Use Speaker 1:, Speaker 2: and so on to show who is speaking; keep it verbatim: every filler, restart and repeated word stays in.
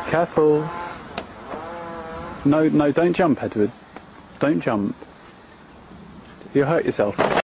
Speaker 1: Careful. No, no, don't jump, Edward. Don't jump. You'll hurt yourself.